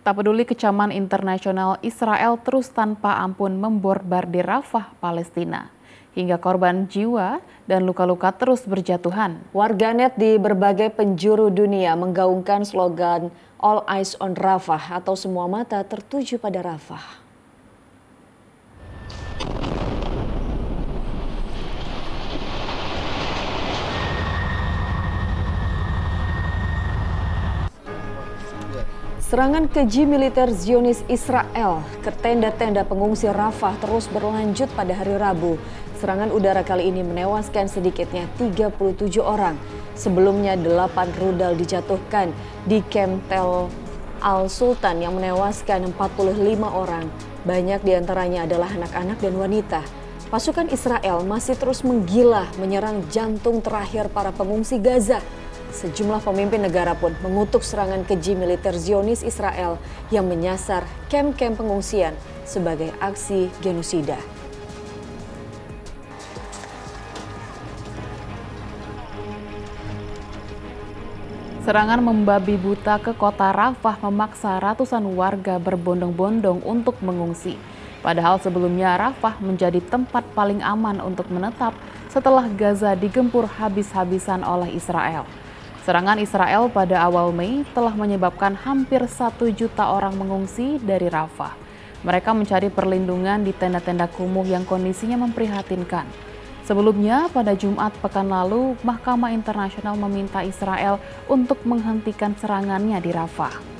Tak peduli kecaman internasional, Israel terus tanpa ampun memborbardir Rafah, Palestina. Hingga korban jiwa dan luka-luka terus berjatuhan. Warganet di berbagai penjuru dunia menggaungkan slogan All Eyes on Rafah atau semua mata tertuju pada Rafah. Serangan keji militer Zionis Israel ke tenda-tenda pengungsi Rafah terus berlanjut pada hari Rabu. Serangan udara kali ini menewaskan sedikitnya 37 orang. Sebelumnya 8 rudal dijatuhkan di kamp Tel Al-Sultan yang menewaskan 45 orang. Banyak diantaranya adalah anak-anak dan wanita. Pasukan Israel masih terus menggila menyerang jantung terakhir para pengungsi Gaza. Sejumlah pemimpin negara pun mengutuk serangan keji militer Zionis Israel yang menyasar kamp-kamp pengungsian sebagai aksi genosida. Serangan membabi buta ke kota Rafah memaksa ratusan warga berbondong-bondong untuk mengungsi. Padahal sebelumnya Rafah menjadi tempat paling aman untuk menetap setelah Gaza digempur habis-habisan oleh Israel. Serangan Israel pada awal Mei telah menyebabkan hampir 1 juta orang mengungsi dari Rafah. Mereka mencari perlindungan di tenda-tenda kumuh yang kondisinya memprihatinkan. Sebelumnya, pada Jumat pekan lalu, Mahkamah Internasional meminta Israel untuk menghentikan serangannya di Rafah.